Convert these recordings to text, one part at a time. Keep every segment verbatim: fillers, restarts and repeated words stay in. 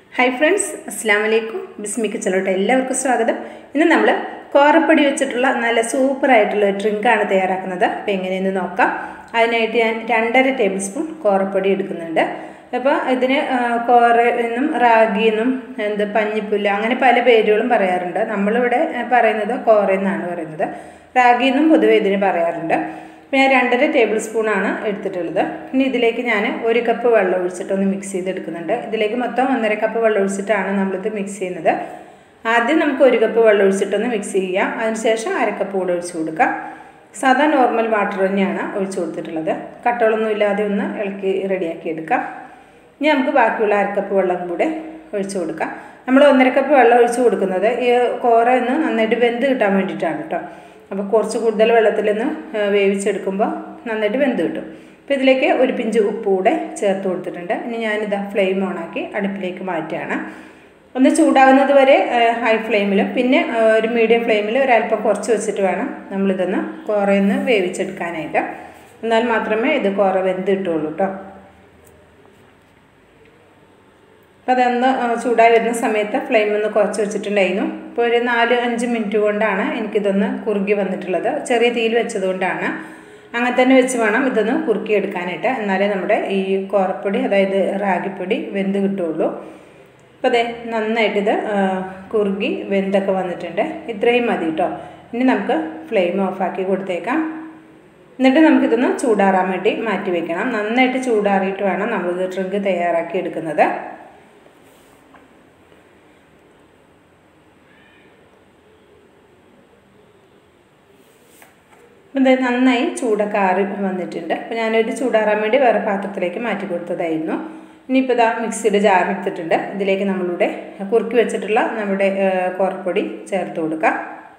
Hi friends, Assalamu alaikum. Bismika chalote എല്ലാവർക്കും സ്വാഗതം. ഇന്ന് നമ്മൾ കോറപ്പൊടി വെച്ചിട്ടുള്ള നല്ല സൂപ്പർ ആയിട്ടുള്ള ഒരു ഡ്രിങ്ക് ആണ് തയ്യാറാക്കുന്നത്. അപ്പോൾ എങ്ങനെയെന്ന് നോക്കാം. അതിനായിട്ട് ഞാൻ രണ്ടര ടേബിൾ സ്പൂൺ കോറപ്പൊടി എടുക്കുന്നുണ്ട്. അപ്പോൾ ഇതിന് കോറ എന്നും റാഗി എന്നും എന്ത് പഞ്ഞിപ്പുല്ല് അങ്ങനെ പല പേരുകളും പറയാറുണ്ട്. നമ്മളിവിടെ പറയുന്നത് കോറ എന്നാണ് പറയുന്നത്. റാഗി എന്നും പൊതുവെ ഇതിന് പറയാറുണ്ട്. അപ്പോൾ ഞാൻ രണ്ടര ടേബിൾ സ്പൂണാണ് എടുത്തിട്ടുള്ളത്. ഇനി ഇതിലേക്ക് ഞാൻ ഒരു കപ്പ് വെള്ളം ഒഴിച്ചിട്ടൊന്ന് മിക്സ് ചെയ്തെടുക്കുന്നുണ്ട്. ഇതിലേക്ക് മൊത്തം ഒന്നര കപ്പ് വെള്ളം ഒഴിച്ചിട്ടാണ് നമ്മളിത് മിക്സ് ചെയ്യുന്നത്. ആദ്യം നമുക്ക് ഒരു കപ്പ് വെള്ളം ഒഴിച്ചിട്ടൊന്ന് മിക്സ് ചെയ്യാം. അതിനുശേഷം അരക്കപ്പ് കൂടെ ഒഴിച്ചു കൊടുക്കാം. സാധാ നോർമൽ വാട്ടർ തന്നെയാണ് ഒഴിച്ചു കൊടുത്തിട്ടുള്ളത്. കട്ടകളൊന്നും ഇല്ലാതെ ഒന്ന് ഇളക്കി റെഡിയാക്കി എടുക്കാം. ഇനി നമുക്ക് ബാക്കിയുള്ള അരക്കപ്പ് വെള്ളം കൂടെ ഒഴിച്ചു കൊടുക്കാം. നമ്മൾ ഒന്നര കപ്പ് വെള്ളം ഒഴിച്ചു കൊടുക്കുന്നത് ഈ കോറ ഒന്ന് നന്നായിട്ട് വെന്ത് കിട്ടാൻ വേണ്ടിയിട്ടാണ് കേട്ടോ. അപ്പോൾ കുറച്ച് കൂടുതൽ വെള്ളത്തിൽ നിന്ന് വേവിച്ചെടുക്കുമ്പോൾ നന്നായിട്ട് വെന്ത് കിട്ടും. അപ്പോൾ ഇതിലേക്ക് ഒരു പിഞ്ച് ഉപ്പ് കൂടെ ചേർത്ത് കൊടുത്തിട്ടുണ്ട്. ഇനി ഞാനിതാ ഫ്ലെയിം ഓണാക്കി അടുപ്പിലേക്ക് മാറ്റുകയാണ്. ഒന്ന് ചൂടാകുന്നത് വരെ ഹൈ ഫ്ലെയിമിലും പിന്നെ ഒരു മീഡിയം ഫ്ലെയിമിൽ ഒരല്പം കുറച്ച് വെച്ചിട്ട് വേണം നമ്മളിതൊന്ന് കോറയൊന്ന് വേവിച്ചെടുക്കാനായിട്ട്. എന്നാൽ മാത്രമേ ഇത് കോറ വെന്ത് കിട്ടുള്ളൂ കേട്ടോ. അപ്പോൾ അതൊന്ന് ചൂടായി വരുന്ന സമയത്ത് ഫ്ലെയിം ഒന്ന് കുറച്ച് വെച്ചിട്ടുണ്ടായിരുന്നു. ഇപ്പോൾ ഒരു നാല് അഞ്ച് മിനിറ്റ് കൊണ്ടാണ് എനിക്കിതൊന്ന് കുറുകി വന്നിട്ടുള്ളത്. ചെറിയ തീയിൽ വെച്ചതുകൊണ്ടാണ്. അങ്ങനെ തന്നെ വെച്ച് വേണം ഇതൊന്ന് കുറുക്കി എടുക്കാനായിട്ട്. എന്നാലേ നമ്മുടെ ഈ കോറപ്പൊടി അതായത് റാഗിപ്പൊടി വെന്ത് കിട്ടുള്ളൂ. അപ്പോൾ അതെ നന്നായിട്ടിത് കുറുകി വെന്തൊക്കെ വന്നിട്ടുണ്ട്. ഇത്രയും മതി കേട്ടോ. ഇനി നമുക്ക് ഫ്ലെയിം ഓഫാക്കി കൊടുത്തേക്കാം. എന്നിട്ട് നമുക്കിതൊന്ന് ചൂടാറാൻ വേണ്ടി മാറ്റി വയ്ക്കണം. നന്നായിട്ട് ചൂടാറിയിട്ട് വേണം നമ്മളിത് ഡ്രിങ്ക് തയ്യാറാക്കി എടുക്കുന്നത്. ഇത് നന്നായി ചൂടൊക്കെ ആറി വന്നിട്ടുണ്ട്. അപ്പോൾ ഞാനൊരു ചൂടാറാൻ വേണ്ടി വേറെ പാത്രത്തിലേക്ക് മാറ്റി കൊടുത്തതായിരുന്നു. ഇനിയിപ്പോൾ ഇതാ മിക്സിയുടെ ജാർ എടുത്തിട്ടുണ്ട്. ഇതിലേക്ക് നമ്മളിവിടെ കുറുക്കി വെച്ചിട്ടുള്ള നമ്മുടെ കോറപ്പൊടി ചേർത്ത് കൊടുക്കാം.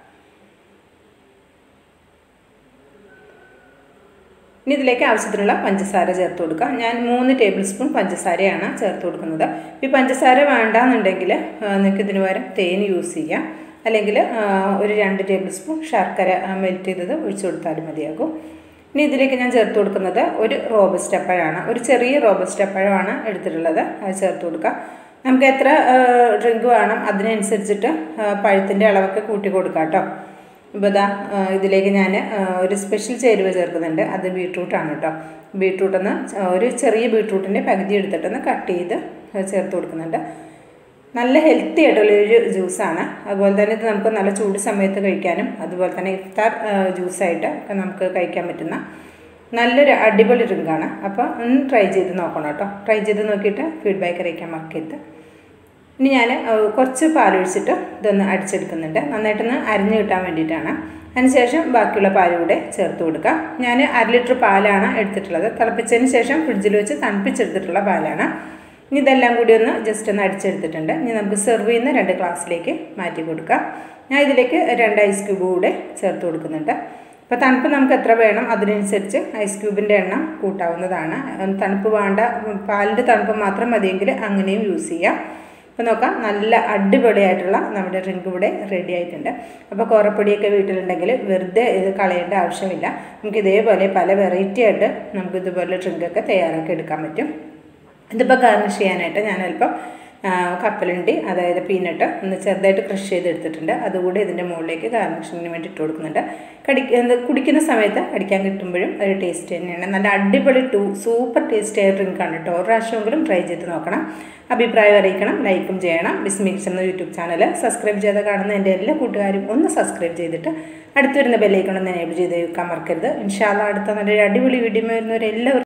ഇനി ഇതിലേക്ക് ആവശ്യത്തിനുള്ള പഞ്ചസാര ചേർത്ത് കൊടുക്കാം. ഞാൻ മൂന്ന് ടേബിൾ സ്പൂൺ പഞ്ചസാരയാണ് ചേർത്ത് കൊടുക്കുന്നത്. ഈ പഞ്ചസാര വേണ്ടാന്നുണ്ടെങ്കിൽ നിങ്ങൾക്ക് ഇതിന് പകരം തേൻ യൂസ് ചെയ്യാം. അല്ലെങ്കിൽ ഒരു രണ്ട് ടേബിൾ സ്പൂൺ ശർക്കര മെൽറ്റ് ചെയ്തത് ഒഴിച്ചു കൊടുത്താലും മതിയാകും. ഇനി ഇതിലേക്ക് ഞാൻ ചേർത്ത് കൊടുക്കുന്നത് ഒരു റോബസ്റ്റ പഴമാണ്. ഒരു ചെറിയ റോബസ്റ്റ പഴമാണ് എടുത്തിട്ടുള്ളത്. അത് ചേർത്ത് കൊടുക്കാം. നമുക്ക് എത്ര ഡ്രിങ്ക് വേണം അതിനനുസരിച്ചിട്ട് പഴത്തിൻ്റെ അളവൊക്കെ കൂട്ടി കൊടുക്കാം കേട്ടോ. ഇപ്പോൾ ഇതാ ഇതിലേക്ക് ഞാൻ ഒരു സ്പെഷ്യൽ ചേരുവ ചേർക്കുന്നുണ്ട്. അത് ബീട്രൂട്ടാണ് കേട്ടോ. ബീട്രൂട്ടൊന്ന് ഒരു ചെറിയ ബീട്രൂട്ടിൻ്റെ പകുതി എടുത്തിട്ടൊന്ന് കട്ട് ചെയ്ത് ചേർത്ത് കൊടുക്കുന്നുണ്ട്. നല്ല ഹെൽത്തി ആയിട്ടുള്ളൊരു ജ്യൂസാണ്. അതുപോലെ തന്നെ ഇത് നമുക്ക് നല്ല ചൂട് സമയത്ത് കഴിക്കാനും അതുപോലെ തന്നെ ഇഫ്താർ ജ്യൂസായിട്ട് ഒക്കെ നമുക്ക് കഴിക്കാൻ പറ്റുന്ന നല്ലൊരു അടിപൊളി ഡ്രിങ്കാണ്. അപ്പോൾ ഒന്ന് ട്രൈ ചെയ്ത് നോക്കണം കേട്ടോ. ട്രൈ ചെയ്ത് നോക്കിയിട്ട് ഫീഡ്ബാക്ക് അറിയിക്കാൻ മറക്കരുത്. ഇനി ഞാൻ കുറച്ച് പാലൊഴിച്ചിട്ട് ഇതൊന്ന് അടിച്ചെടുക്കുന്നുണ്ട്. നന്നായിട്ടൊന്ന് അരിഞ്ഞ് കിട്ടാൻ വേണ്ടിയിട്ടാണ്. അതിനുശേഷം ബാക്കിയുള്ള പാൽ കൂടെ ചേർത്ത് കൊടുക്കാം. ഞാൻ അര ലിറ്റർ പാലാണ് എടുത്തിട്ടുള്ളത്. തിളപ്പിച്ചതിന് ശേഷം ഫ്രിഡ്ജിൽ വെച്ച് തണുപ്പിച്ചെടുത്തിട്ടുള്ള പാലാണ്. ഇനി ഇതെല്ലാം കൂടി ഒന്ന് ജസ്റ്റ് ഒന്ന് അടിച്ചെടുത്തിട്ടുണ്ട്. ഇനി നമുക്ക് സെർവ് ചെയ്യുന്ന രണ്ട് ഗ്ലാസ്സിലേക്ക് മാറ്റി കൊടുക്കാം. ഞാൻ ഇതിലേക്ക് രണ്ട് ഐസ് ക്യൂബ് കൂടെ ചേർത്ത് കൊടുക്കുന്നുണ്ട്. അപ്പോൾ തണുപ്പ് നമുക്ക് എത്ര വേണം അതിനനുസരിച്ച് ഐസ് ക്യൂബിൻ്റെ എണ്ണം കൂട്ടാവുന്നതാണ്. തണുപ്പ് വേണ്ട പാലിൻ്റെ തണുപ്പ് മാത്രം മതിയെങ്കിൽ അങ്ങനെയും യൂസ് ചെയ്യാം. അപ്പോൾ നോക്കാം നല്ല അടിപൊളിയായിട്ടുള്ള നമ്മുടെ ഡ്രിങ്ക് ഇവിടെ റെഡി ആയിട്ടുണ്ട്. അപ്പോൾ കോറപ്പൊടിയൊക്കെ വീട്ടിലുണ്ടെങ്കിൽ വെറുതെ ഇത് കളയേണ്ട ആവശ്യമില്ല. നമുക്ക് ഇതേപോലെ പല വെറൈറ്റി ആയിട്ട് നമുക്ക് ഇതുപോലെ ഡ്രിങ്കൊക്കെ തയ്യാറാക്കി എടുക്കാൻ പറ്റും. ഇതിപ്പോൾ ഗാർണിഷ് ചെയ്യാനായിട്ട് ഞാൻ അല്പം കപ്പലണ്ടി അതായത് പീനട്ട് ഒന്ന് ചെറുതായിട്ട് ക്രഷ് ചെയ്തെടുത്തിട്ടുണ്ട്. അതുകൂടി ഇതിൻ്റെ മുകളിലേക്ക് ഗാർണിഷിങ്ങിന് വേണ്ടി ഇട്ട് കൊടുക്കുന്നുണ്ട്. കടി കുടിക്കുന്ന സമയത്ത് കടിക്കാൻ കിട്ടുമ്പോഴും ഒരു ടേസ്റ്റ് തന്നെയാണ്. നല്ല അടിപൊളി ടൂ സൂപ്പർ ടേസ്റ്റി ആയ ഡ്രിങ്കാണ് കേട്ടോ. ഒരു പ്രാവശ്യമെങ്കിലും ട്രൈ ചെയ്ത് നോക്കണം. അഭിപ്രായം അറിയിക്കണം. ലൈക്കും ചെയ്യണം. ബിസ്മി കിച്ചൺ എന്ന യൂട്യൂബ് ചാനൽ സബ്സ്ക്രൈബ് ചെയ്ത് കാണുന്ന എൻ്റെ എല്ലാ കൂട്ടുകാരും ഒന്ന് സബ്സ്ക്രൈബ് ചെയ്തിട്ട് അടുത്ത് വരുന്ന ബെല്ലൈക്കൺ ഒന്ന് എനേബിൾ ചെയ്ത് വെക്കാൻ മറക്കരുത്. ഇൻഷാ അല്ലാഹ് അടുത്ത നല്ലൊരു അടിപൊളി വീഡിയോ വരുന്നവരെല്ലാവരും